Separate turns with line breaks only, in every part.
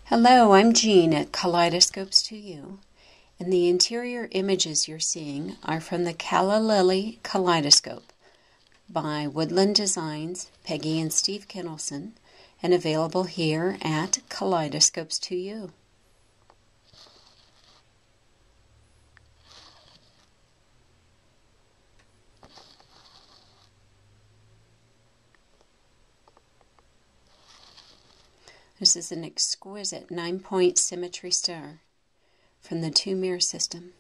Hello, I'm Jean at Kaleidoscopes to You, and the interior images you're seeing are from the Calla Lily Kaleidoscope by Woodland Designs, Peggy and Steve Kittleson, and available here at Kaleidoscopes to You. This is an exquisite 9-point symmetry star from the 2-mirror system.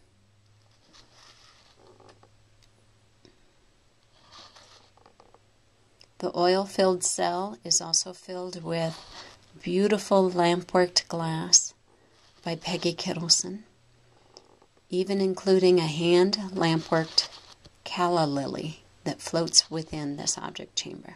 The oil-filled cell is also filled with beautiful lamp-worked glass by Peggy Kittleson, even including a hand lamp-worked calla lily that floats within this object chamber.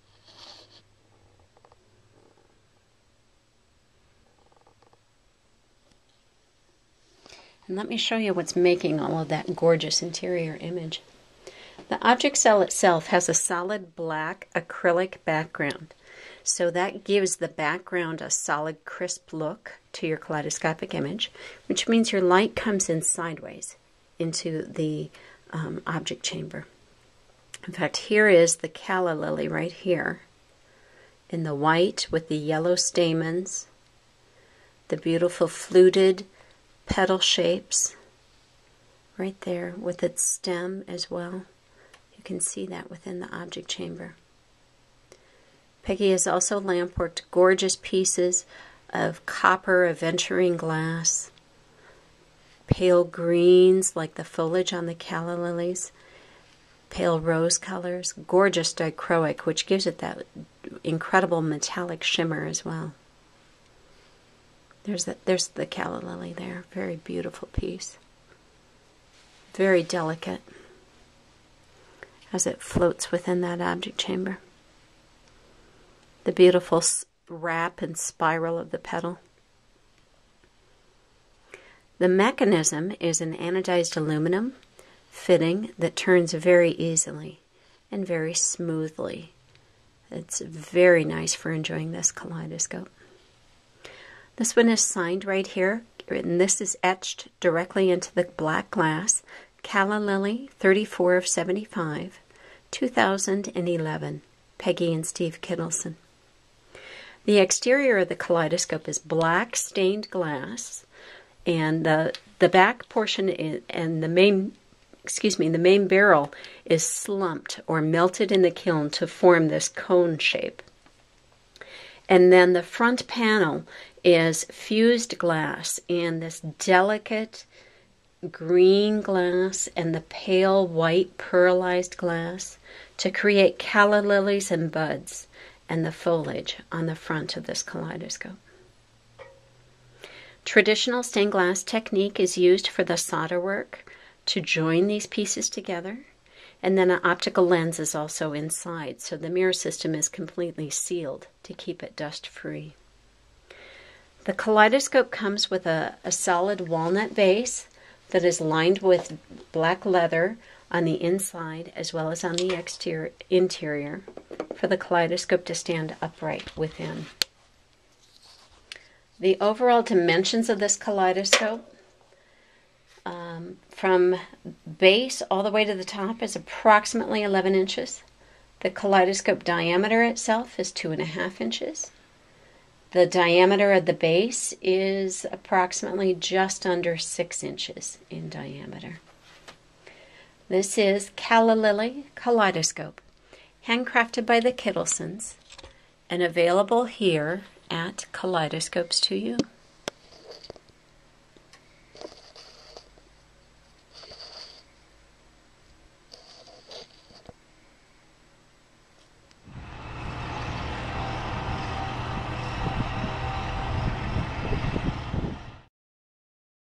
And let me show you what's making all of that gorgeous interior image. The object cell itself has a solid black acrylic background, so that gives the background a solid, crisp look to your kaleidoscopic image, which means your light comes in sideways into the object chamber. In fact, here is the calla lily right here in the white with the yellow stamens, the beautiful fluted petal shapes right there with its stem as well. You can see that within the object chamber. Peggy has also lamp-worked gorgeous pieces of copper aventurine glass, pale greens like the foliage on the calla lilies, pale rose colors, gorgeous dichroic, which gives it that incredible metallic shimmer as well. There's the calla lily there. Very beautiful piece. Very delicate as it floats within that object chamber. The beautiful wrap and spiral of the petal. The mechanism is an anodized aluminum fitting that turns very easily and very smoothly. It's very nice for enjoying this kaleidoscope. This one is signed right here, and this is etched directly into the black glass. Calla Lily, 34 of 75, 2011. Peggy and Steve Kittleson. The exterior of the kaleidoscope is black stained glass, and the back portion is, and the main barrel is slumped or melted in the kiln to form this cone shape. And then the front panel is fused glass and this delicate green glass and the pale white pearlized glass to create calla lilies and buds and the foliage on the front of this kaleidoscope. Traditional stained glass technique is used for the solder work to join these pieces together. And then an optical lens is also inside, so the mirror system is completely sealed to keep it dust-free. The kaleidoscope comes with a solid walnut base that is lined with black leather on the inside as well as on the interior for the kaleidoscope to stand upright within. The overall dimensions of this kaleidoscope from base all the way to the top is approximately 11 inches. The kaleidoscope diameter itself is 2.5 inches. The diameter of the base is approximately just under 6 inches in diameter. This is Calla Lily Kaleidoscope, handcrafted by the Kittlesons and available here at Kaleidoscopes to You.